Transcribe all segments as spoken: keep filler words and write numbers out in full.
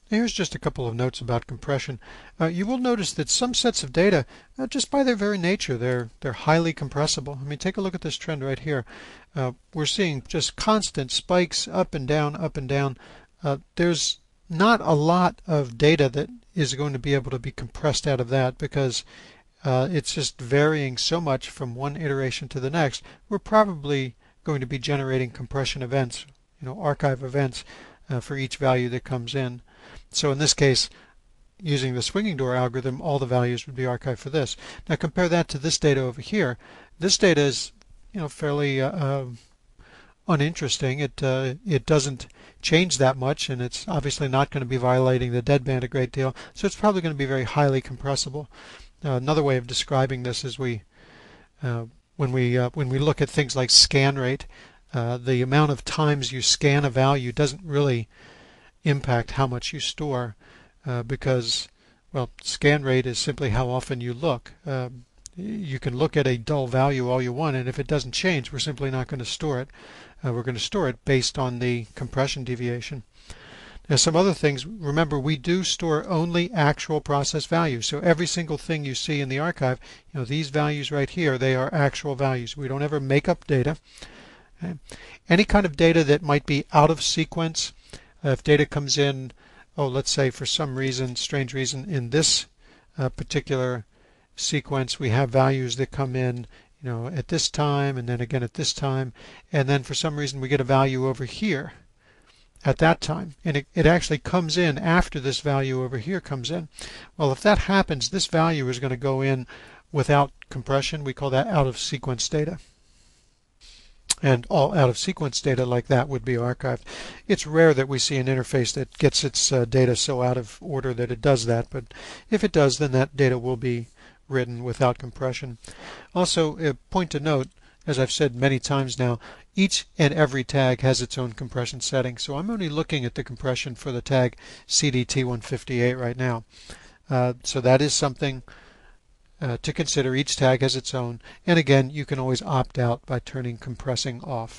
Here's just a couple of notes about compression. Uh, you will notice that some sets of data, uh, just by their very nature, they're they're highly compressible. I mean, take a look at this trend right here. Uh, we're seeing just constant spikes up and down, up and down. Uh, there's not a lot of data that is going to be able to be compressed out of that because uh, it's just varying so much from one iteration to the next. We're probably going to be generating compression events, you know, archive events uh, for each value that comes in. So in this case, using the swinging door algorithm, all the values would be archived for this. Now compare that to this data over here. This data is, you know, fairly uh, uh, uninteresting. It uh, it doesn't change that much, and it's obviously not going to be violating the deadband a great deal. So it's probably going to be very highly compressible. Uh, another way of describing this is we, uh, when we uh, when we look at things like scan rate, uh, the amount of times you scan a value doesn't really impact how much you store, uh, because, well, scan rate is simply how often you look. Uh, you can look at a dull value all you want, and if it doesn't change, we're simply not going to store it. Uh, we're going to store it based on the compression deviation. Now, some other things, remember, we do store only actual process values. So every single thing you see in the archive, you know, these values right here, they are actual values. We don't ever make up data. Okay? Any kind of data that might be out of sequence, Uh, if data comes in, oh, let's say for some reason, strange reason, in this uh, particular sequence, we have values that come in, you know, at this time, and then again at this time, and then for some reason we get a value over here at that time, and it, it actually comes in after this value over here comes in. Well, if that happens, this value is going to go in without compression. We call that out of sequence data. And all out-of-sequence data like that would be archived. It's rare that we see an interface that gets its uh, data so out of order that it does that, but if it does, then that data will be written without compression. Also, a point to note, as I've said many times now, each and every tag has its own compression setting. So I'm only looking at the compression for the tag C D T one fifty-eight right now. Uh, so that is something Uh, to consider. Each tag has its own, and again, you can always opt out by turning compressing off.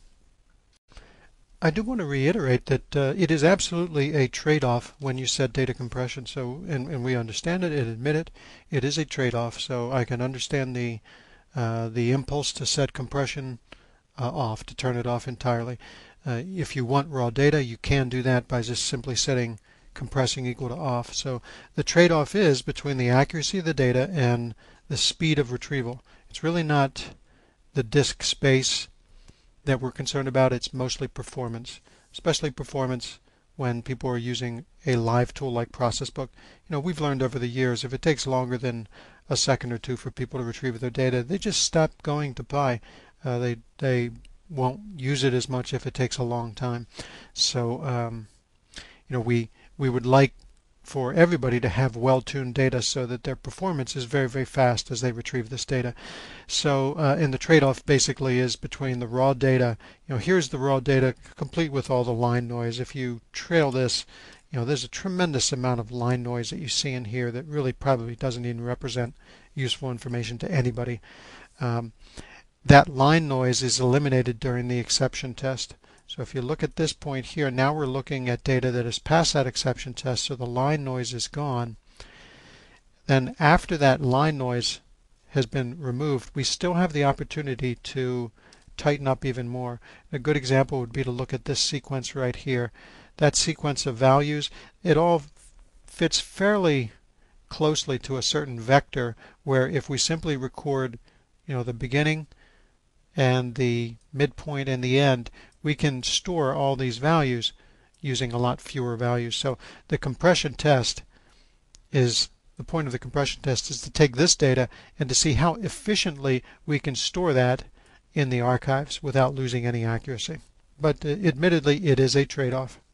I do want to reiterate that uh, it is absolutely a trade-off when you set data compression. So, and, and we understand it and admit it. It is a trade-off. So I can understand the uh, the impulse to set compression uh, off, to turn it off entirely. Uh, if you want raw data, you can do that by just simply setting compressing equal to off. So the trade-off is between the accuracy of the data and the speed of retrieval. It's really not the disk space that we're concerned about. It's mostly performance, especially performance when people are using a live tool like ProcessBook. You know, we've learned over the years if it takes longer than a second or two for people to retrieve their data, they just stop going to Pi. Uh, they they won't use it as much if it takes a long time. So um, you know, we we would like for everybody to have well-tuned data so that their performance is very, very fast as they retrieve this data. So, uh, and the trade-off basically is between the raw data. You know, here's the raw data complete with all the line noise. If you trail this, you know, there's a tremendous amount of line noise that you see in here that really probably doesn't even represent useful information to anybody. Um, that line noise is eliminated during the exception test. So if you look at this point here, now we're looking at data that has passed that exception test, so the line noise is gone. Then after that line noise has been removed, we still have the opportunity to tighten up even more. A good example would be to look at this sequence right here. That sequence of values, it all fits fairly closely to a certain vector where if we simply record, you know, the beginning and the midpoint and the end, we can store all these values using a lot fewer values. So the compression test is, the point of the compression test is to take this data and to see how efficiently we can store that in the archives without losing any accuracy. But uh, admittedly, it is a trade-off.